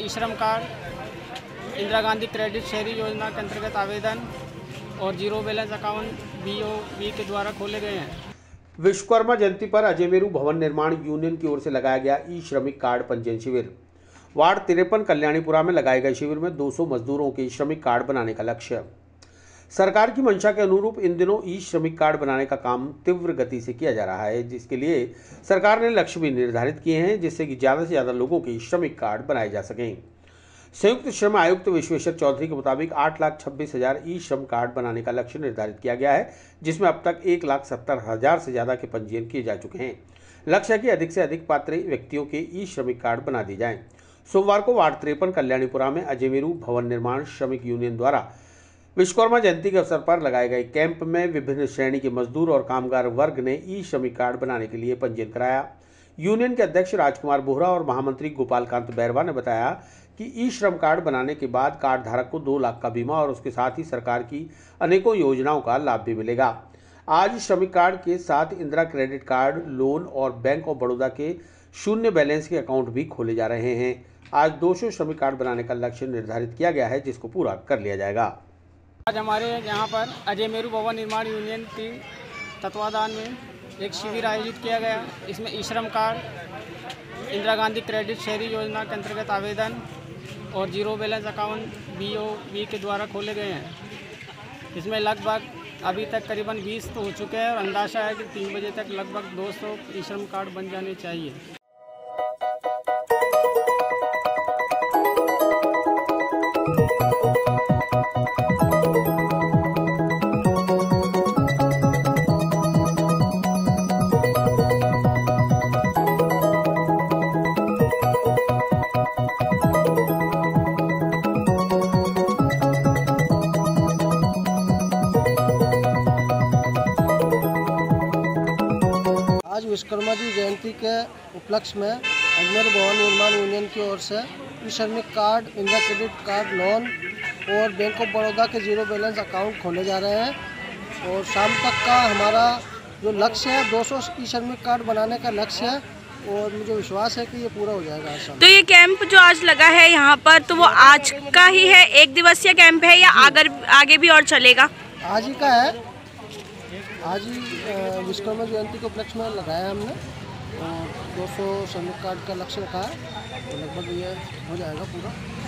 श्रम card, Indira Gandhi credit शहरी योजना के अंतर्गत आवेदन और जीरो बैलेंस अकाउंट BOB के द्वारा खोले गए हैं। विश्वकर्मा जयंती पर अजयमेरू भवन निर्माण यूनियन की ओर से लगाया गया ई श्रमिक कार्ड पंजीयन शिविर। वार्ड 53 कल्याणीपुरा में लगाए गए शिविर में 200 मजदूरों के श्रमिक कार्ड बनाने का लक्ष्य। सरकार की मंशा के अनुरूप इन दिनों ई श्रमिक कार्ड बनाने का काम तीव्र गति से किया जा रहा है, जिसके लिए सरकार ने लक्ष्य भी निर्धारित किए हैं, जिससे कि ज़्यादा से ज़्यादा लोगों के श्रमिक कार्ड बनाए जा सकें। संयुक्त श्रम आयुक्त विश्वेश्वर चौधरी के मुताबिक 8,26,000 ई श्रम कार्ड बनाने का लक्ष्य निर्धारित किया गया है, जिसमें अब तक 1,70,000 से ज़्यादा के पंजीयन किए जा चुके हैं। लक्ष्य है कि अधिक से अधिक पात्र व्यक्तियों के ई श्रमिक कार्ड बना दिए जाएं। सोमवार को वार्ड 53 कल्याणीपुरा में अजयमेरू भवन निर्माण श्रमिक यूनियन द्वारा विश्वकर्मा जयंती के अवसर पर लगाए गए कैंप में विभिन्न श्रेणी के मजदूर और कामगार वर्ग ने ई श्रमिक कार्ड बनाने के लिए पंजीयन कराया। यूनियन के अध्यक्ष राजकुमार बोहरा और महामंत्री गोपाल कांत बैरवा ने बताया कि ई श्रम कार्ड बनाने के बाद कार्ड धारक को 2 लाख का बीमा और उसके साथ ही सरकार की अनेकों योजनाओं का लाभ भी मिलेगा। आज श्रमिक कार्ड के साथ इंदिरा क्रेडिट कार्ड, लोन और बैंक ऑफ बड़ौदा के शून्य बैलेंस के अकाउंट भी खोले जा रहे हैं। आज 200 श्रमिक कार्ड बनाने का लक्ष्य निर्धारित किया गया है, जिसको पूरा कर लिया जाएगा। आज हमारे यहाँ पर अजयमेरू भवन निर्माण यूनियन के तत्वाधान में एक शिविर आयोजित किया गया। इसमें ई श्रम कार्ड, इंदिरा गांधी क्रेडिट शहरी योजना के अंतर्गत आवेदन और जीरो बैलेंस अकाउंट BOB के द्वारा खोले गए हैं। इसमें लगभग अभी तक करीबन 20 तो हो चुके हैं और अंदाज़ा है कि 3 बजे तक लगभग 200 ई श्रम कार्ड बन जाने चाहिए। आज विश्वकर्मा जी जयंती के उपलक्ष्य में अजमेरू भवन निर्माण यूनियन की ओर से ई श्रमिक card, Indira credit card, loan और बैंक ऑफ बड़ौदा के जीरो बैलेंस अकाउंट खोले जा रहे हैं और शाम तक का हमारा जो लक्ष्य है 200 ई श्रमिक कार्ड बनाने का लक्ष्य है और मुझे विश्वास है कि ये पूरा हो जाएगा आज शाम। तो ये कैंप जो आज लगा है यहाँ पर, तो वो आज का ही है, 1 दिवसीय कैंप है या आगे भी और चलेगा? आज ही का है, आज ही विश्वकर्मा जयंती के उपलक्ष्य में लगाया हमने और 200 श्रमिक कार्ड का लक्ष्य रखा है और लगभग ये हो जाएगा पूरा।